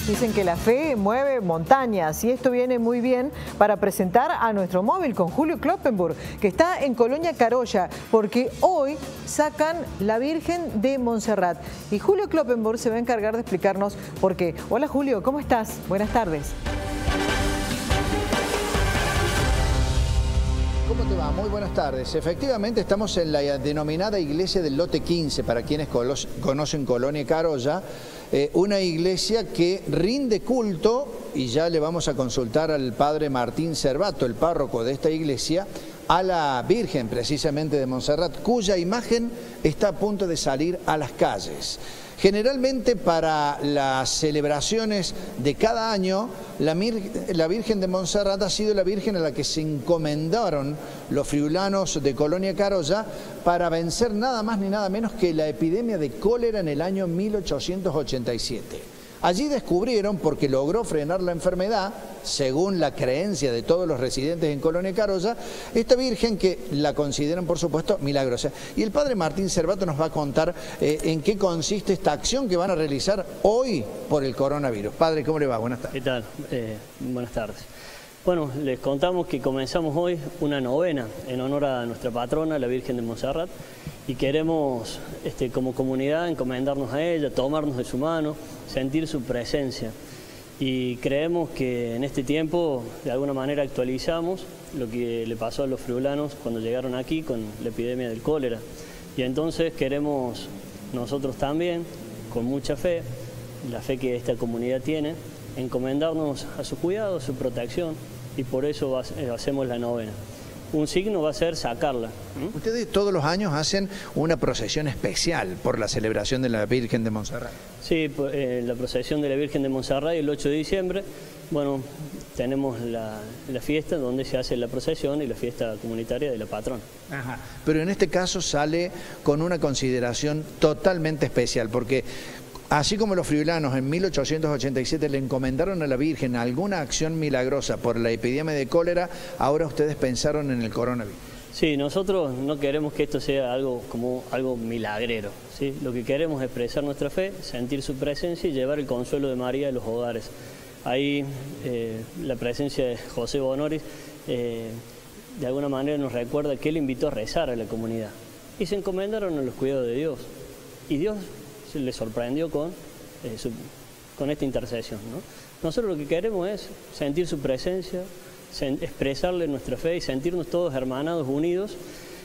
Dicen que la fe mueve montañas y esto viene muy bien para presentar a nuestro móvil con Julio Kloppenburg, que está en Colonia Carolla, porque hoy sacan la Virgen de Montserrat. Y Julio Kloppenburg se va a encargar de explicarnos por qué. Hola Julio, ¿cómo estás? Buenas tardes. ¿Cómo te va? Muy buenas tardes. Efectivamente estamos en la denominada iglesia del lote 15, para quienes conocen Colonia Carolla, una iglesia que rinde culto, y ya le vamos a consultar al padre Martín Cervato, el párroco de esta iglesia, a la Virgen precisamente de Montserrat, cuya imagen está a punto de salir a las calles. Generalmente para las celebraciones de cada año, la Virgen de Montserrat ha sido la Virgen a la que se encomendaron los friulanos de Colonia Carolla para vencer nada más ni nada menos que la epidemia de cólera en el año 1887. Allí descubrieron, porque logró frenar la enfermedad, según la creencia de todos los residentes en Colonia Carolla, esta Virgen que la consideran, por supuesto, milagrosa. Y el padre Martín Cervato nos va a contar en qué consiste esta acción que van a realizar hoy por el coronavirus. Padre, ¿cómo le va? Buenas tardes. ¿Qué tal? Buenas tardes. Bueno, les contamos que comenzamos hoy una novena en honor a nuestra patrona, la Virgen de Montserrat, y queremos como comunidad encomendarnos a ella, tomarnos de su mano, sentir su presencia. Y creemos que en este tiempo de alguna manera actualizamos lo que le pasó a los friulanos cuando llegaron aquí con la epidemia del cólera. Y entonces queremos nosotros también, con mucha fe, la fe que esta comunidad tiene, encomendarnos a su cuidado, a su protección, y por eso hacemos la novena. Un signo va a ser sacarla. Ustedes todos los años hacen una procesión especial por la celebración de la Virgen de Montserrat. Sí, la procesión de la Virgen de Montserrat el 8 de diciembre, bueno, tenemos la fiesta donde se hace la procesión y la fiesta comunitaria de la patrona. Ajá. Pero en este caso sale con una consideración totalmente especial, porque así como los friulanos en 1887 le encomendaron a la Virgen alguna acción milagrosa por la epidemia de cólera, ahora ustedes pensaron en el coronavirus. Sí, nosotros no queremos que esto sea algo milagrero, ¿sí? Lo que queremos es expresar nuestra fe, sentir su presencia y llevar el consuelo de María a los hogares. Ahí la presencia de José Bonoris de alguna manera nos recuerda que él invitó a rezar a la comunidad y se encomendaron a los cuidados de Dios. Y Dios le sorprendió con esta intercesión, ¿no? Nosotros lo que queremos es sentir su presencia, expresarle nuestra fe y sentirnos todos hermanados, unidos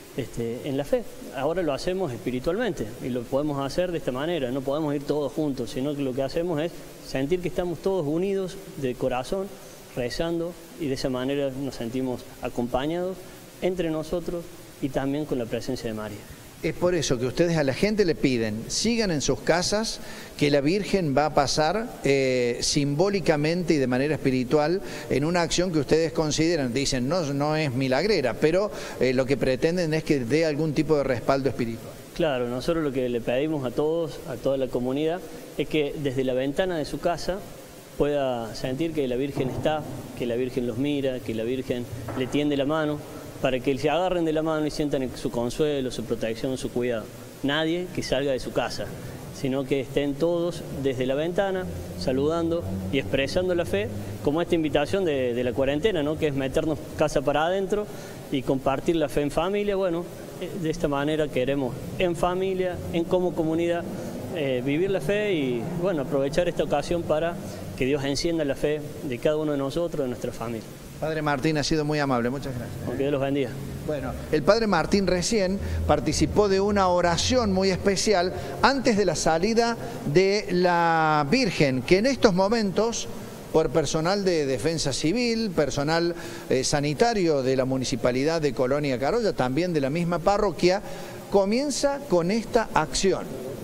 en la fe. Ahora lo hacemos espiritualmente y lo podemos hacer de esta manera, no podemos ir todos juntos, sino que lo que hacemos es sentir que estamos todos unidos de corazón, rezando, y de esa manera nos sentimos acompañados entre nosotros y también con la presencia de María. Es por eso que ustedes a la gente le piden, sigan en sus casas, que la Virgen va a pasar simbólicamente y de manera espiritual en una acción que ustedes consideran, dicen, no es milagrera, pero lo que pretenden es que dé algún tipo de respaldo espiritual. Claro, nosotros lo que le pedimos a todos, a toda la comunidad, es que desde la ventana de su casa pueda sentir que la Virgen está, que la Virgen los mira, que la Virgen le tiende la mano, para que se agarren de la mano y sientan su consuelo, su protección, su cuidado. Nadie que salga de su casa, sino que estén todos desde la ventana, saludando y expresando la fe, como esta invitación de la cuarentena, ¿no? Que es meternos casa para adentro y compartir la fe en familia. Bueno, de esta manera queremos en familia, como comunidad, vivir la fe y bueno, aprovechar esta ocasión para que Dios encienda la fe de cada uno de nosotros, de nuestra familia. Padre Martín, ha sido muy amable, muchas gracias. Que Dios los bendiga. Bueno, el Padre Martín recién participó de una oración muy especial antes de la salida de la Virgen, que en estos momentos, por personal de Defensa Civil, personal sanitario de la Municipalidad de Colonia Carolla, también de la misma parroquia, comienza con esta acción.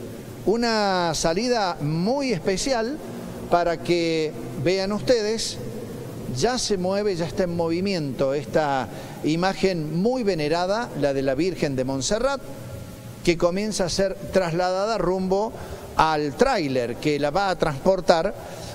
Una salida muy especial para que vean ustedes. Ya se mueve, ya está en movimiento esta imagen muy venerada, la de la Virgen de Montserrat, que comienza a ser trasladada rumbo al tráiler que la va a transportar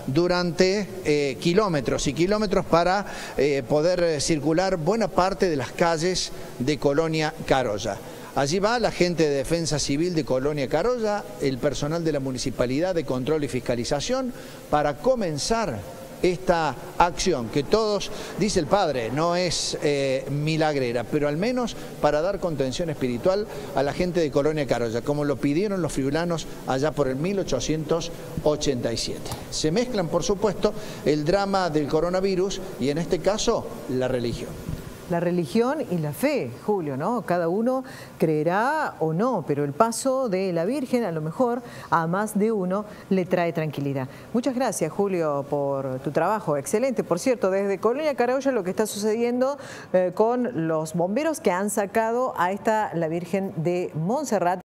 durante kilómetros y kilómetros para poder circular buena parte de las calles de Colonia Carolla. Allí va la gente de Defensa Civil de Colonia Carolla, el personal de la Municipalidad de Control y Fiscalización, para comenzar esta acción que todos, dice el padre, no es milagrera, pero al menos para dar contención espiritual a la gente de Colonia Carolla, como lo pidieron los friulanos allá por el 1887. Se mezclan, por supuesto, el drama del coronavirus y en este caso la religión. La religión y la fe, Julio, ¿no? Cada uno creerá o no, pero el paso de la Virgen a lo mejor a más de uno le trae tranquilidad. Muchas gracias, Julio, por tu trabajo. Excelente. Por cierto, desde Colonia Carolla lo que está sucediendo con los bomberos que han sacado a la Virgen de Montserrat.